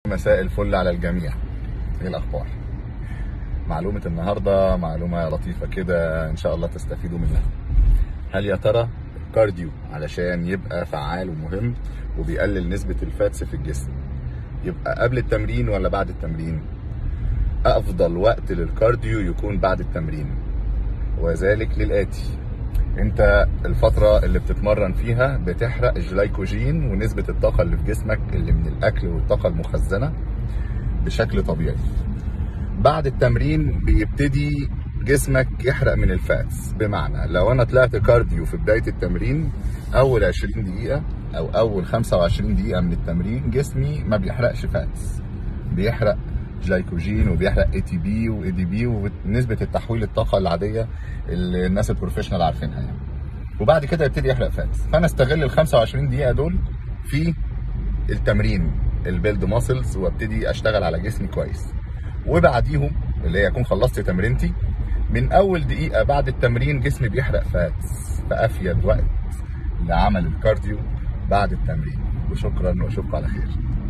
مساء الفل على الجميع. ايه الاخبار؟ معلومة النهاردة معلومة لطيفة كده ان شاء الله تستفيدوا منها. هل يا ترى الكارديو علشان يبقى فعال ومهم وبيقلل نسبة الفاتس في الجسم يبقى قبل التمرين ولا بعد التمرين؟ افضل وقت للكارديو يكون بعد التمرين، وذلك للآتي: انت الفترة اللي بتتمرن فيها بتحرق الجلايكوجين ونسبة الطاقة اللي في جسمك اللي من الاكل والطاقة المخزنة بشكل طبيعي. بعد التمرين بيبتدي جسمك يحرق من الفاتس، بمعنى لو انا طلعت كارديو في بداية التمرين اول 20 دقيقة او اول 25 دقيقة من التمرين جسمي ما بيحرقش فاتس، بيحرق جلايكوجين وبيحرق اي تي بي واي دي بي ونسبة التحويل الطاقة العادية اللي الناس البروفيشنال عارفينها يعني. وبعد كده يبتدي يحرق فاتس، فانا استغل ال 25 دقيقة دول في التمرين البيلد ماسلز وابتدي اشتغل على جسمي كويس. وبعديهم اللي هي اكون خلصت تمرينتي، من اول دقيقة بعد التمرين جسمي بيحرق فاتس، فافيد وقت لعمل الكارديو بعد التمرين. وشكرا واشوفكم على خير.